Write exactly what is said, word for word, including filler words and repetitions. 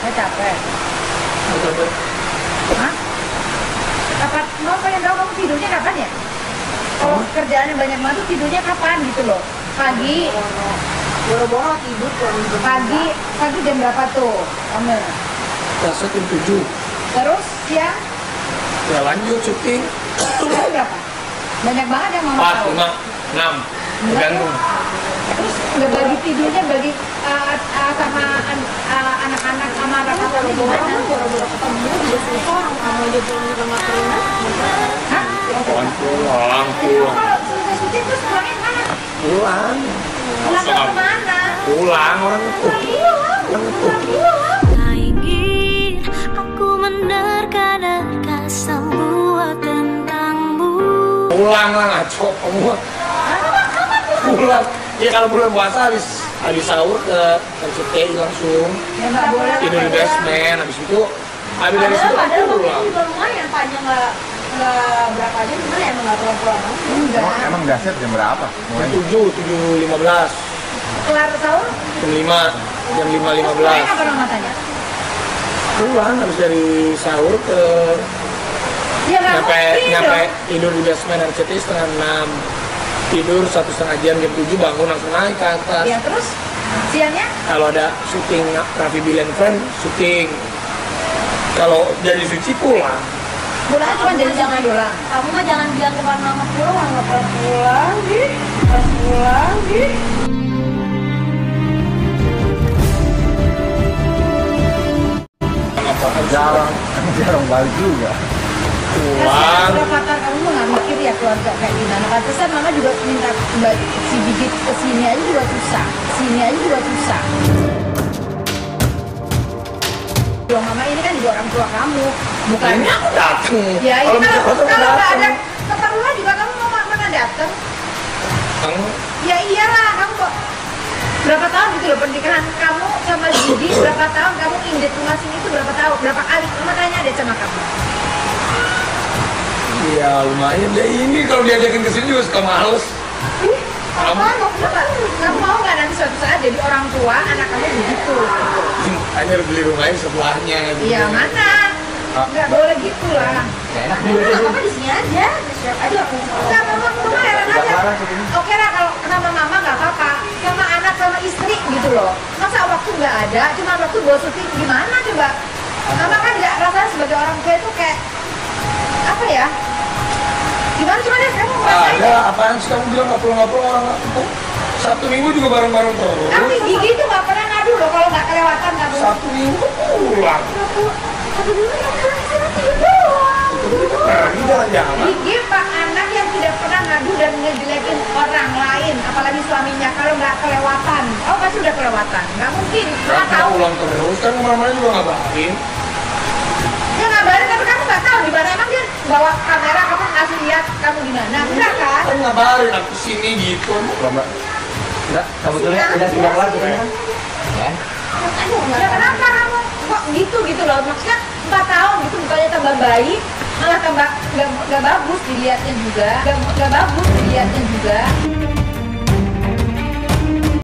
Saya capek. Nggak capek. Hah? Kapan? Mau pengen tahu kamu tidurnya kapan ya? Kalau kerjaan yang banyak banget tuh tidurnya kapan gitu loh? Pagi. Boro-boro tidur Pagi, pagi jam berapa tuh kamu? Biasa jam tujuh. Terus siang? Ya lanjut syuting. Tidurnya berapa? Banyak banget yang mama Empat, tahu. lima, enam. Tergantung. Terus nggak bagi tidurnya bagi uh, uh, sama an- uh, anak-anak sama anak-anak gimana? boro-boro ketemu juga susah orang kamu aja belum juga nggak pernah. Hah? Pulang, pulang, Jadi pulang. kalau selesai syuting terus pulangnya kemana? Pulang. Pulang ke kemana? Pulang orang itu. Orang itu. Tak ingin aku menerka-nerka semua tentangmu. Pulang lah ngaco kamu. Pulang. Ya kalau bulan puasa habis habis sahur ke R C T I langsung Ya nggak boleh. tidur di basement, habis itu habis dari situ Padahal pulang. waktu juga lumayan panjang nggak nggak berapa jam cuma emang nggak pulang-pulang. Enggak. Emang, emang dasar jam berapa? Jam Mulai tujuh, tujuh lima belas, Kelar sahur? jam lima, jam lima lima Terus belas. pulangnya apa dong matanya? Pulang habis dari sahur ke Ya nggak nyampe mungkin nyampe dong. tidur di basement R C T I setengah enam, tidur satu setengah jam, jam tujuh bangun langsung naik ke atas. Ya terus siangnya? Kalau ada syuting Raffi Bill and Friend, syuting. Kalau jadi suci pulang. Pulangnya cuma jadi jangan doang. Kamu mah jangan bilang ke mama pulang nggak pernah pulang di pas pulang di. jarang, jarang balik juga. Pulang. Berapa tahun kamu mah nggak mikir ya keluarga kayak gimana? Pantesan mama juga minta ba- si Bigit kesini aja juga susah, sini aja juga susah. Loh, mama ini kan juga orang tua kamu, bukan? Ini aku dateng. Ya, Kalau itu minta kalau foto kalau nggak ada dateng. keperluan juga kamu mau mana datang? Kamu Ya iyalah, kamu kok berapa tahun gitu loh pernikahan kamu sama Didi, berapa tahun kamu indit rumah sini itu berapa tahun, berapa kali? Mama tanya deh sama kamu. iya lumayan deh ini kalau diajakin ke sini juga suka males. Ih, kamu mau kenapa? Kamu mau nggak nanti suatu saat jadi orang tua anak kamu begitu? Hanya beli rumahnya sebelahnya. gitu. Iya mana? Nggak boleh gitu lah. Enak Nggak apa di sini aja, siap aja aku. Enggak, mama, mama heran aja. Oke lah kalau sama mama nggak apa-apa, sama anak sama istri gitu loh. Masa waktu nggak ada, cuma waktu buat syuting gimana coba? Mama kan nggak rasanya sebagai orang tua itu kayak apa ya? Gimana coba deh kamu ngerasain? Ada apaan sih kamu bilang nggak pulang nggak pulang orang oh, Sabtu Minggu juga bareng-bareng terus. Tapi Gigi tuh nggak pernah ngadu loh kalau nggak kelewatan kamu. Sabtu Minggu pulang. Satu dulu yang pulang sama tidur doang. Pergi jalan-jalan. Gigi pak anak yang tidak pernah ngadu dan ngejelekin orang lain, apalagi suaminya kalau nggak kelewatan. Oh pasti udah kelewatan, nggak mungkin. Mama Nggak tahu. pulang terus kan kemana-mana juga ngabarin. Dia ngabarin tapi kamu nggak tahu di mana emang dia bawa kamera kamu ngasih lihat kamu di mana, enggak kan? Kan ngabarin aku sini gitu. Mbak. Enggak, sebetulnya udah sudah kelar gitu kan? Ya. Ya kenapa kamu kok gitu gitu loh? Maksudnya empat tahun gitu bukannya tambah baik, malah tambah nggak nggak bagus dilihatnya juga, nggak nggak bagus dilihatnya juga.